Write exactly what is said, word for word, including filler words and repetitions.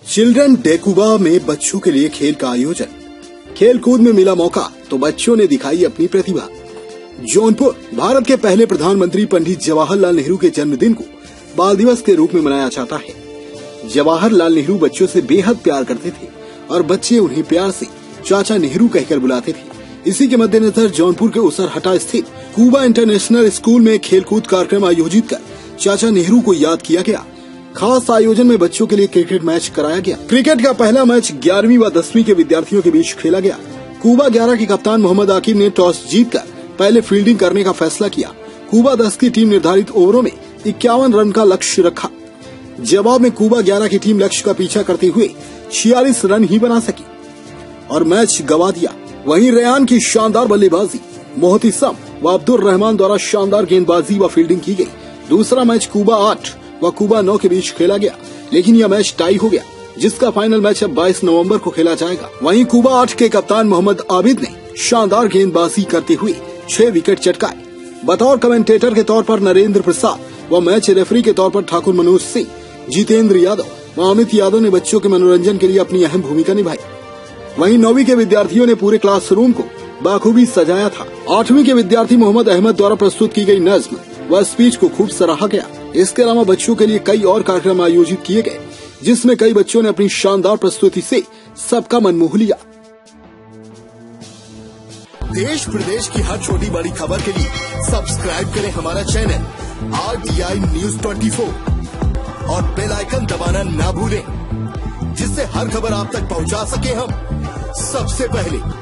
Children day Quba में बच्चों के लिए खेल का आयोजन। खेल कूद में मिला मौका तो बच्चों ने दिखाई अपनी प्रतिभा। जौनपुर भारत के पहले प्रधानमंत्री पंडित जवाहरलाल नेहरू के जन्मदिन को बाल दिवस के रूप में मनाया जाता है। जवाहरलाल नेहरू बच्चों से बेहद प्यार करते थे और बच्चे उन्हें प्यार से चाचा नेहरू कहकर बुलाते थे। इसी के मद्देनजर जौनपुर के उसरहटा स्थित कुबा इंटरनेशनल स्कूल में खेलकूद कार्यक्रम आयोजित कर चाचा नेहरू को याद किया गया। खास आयोजन में बच्चों के लिए क्रिकेट मैच कराया गया। क्रिकेट का पहला मैच ग्यारहवीं व दसवीं के विद्यार्थियों के बीच खेला गया। कुबा ग्यारह के कप्तान मोहम्मद आकिब ने टॉस जीतकर पहले फील्डिंग करने का फैसला किया। कुबा दस की टीम निर्धारित ओवरों में इक्यावन रन का लक्ष्य रखा। जवाब में कुबा ग्यारह की टीम लक्ष्य का पीछा करते हुए छियालीस रन ही बना सकी और मैच गंवा दिया। वहीं रेयान की शानदार बल्लेबाजी, मोहतिसम व अब्दुल रहमान द्वारा शानदार गेंदबाजी व फील्डिंग की गई। दूसरा मैच कुबा आठ व कुबा नौ के बीच खेला गया, लेकिन यह मैच टाई हो गया, जिसका फाइनल मैच अब बाईस नवंबर को खेला जाएगा। वहीं कुबा आठ के कप्तान मोहम्मद आबिद ने शानदार गेंदबाजी करते हुए छह विकेट चटकाए। बतौर कमेंटेटर के तौर पर नरेंद्र प्रसाद व मैच रेफरी के तौर पर ठाकुर मनोज सिंह, जितेंद्र यादव व अमित यादव ने बच्चों के मनोरंजन के लिए अपनी अहम भूमिका निभाई। वहीं नौवीं के विद्यार्थियों ने पूरे क्लासरूम को बाखूबी सजाया था। आठवीं के विद्यार्थी मोहम्मद अहमद द्वारा प्रस्तुत की गई नज्म व स्पीच को खूब सराहा गया। इसके अलावा बच्चों के लिए कई और कार्यक्रम आयोजित किए गए, जिसमें कई बच्चों ने अपनी शानदार प्रस्तुति से सबका मन मोह लिया। देश प्रदेश की हर छोटी बड़ी खबर के लिए सब्सक्राइब करें हमारा channel R T I news twenty four और बेल आइकन दबाना ना भूलें, जिससे हर खबर आप तक पहुंचा सके हम सबसे पहले।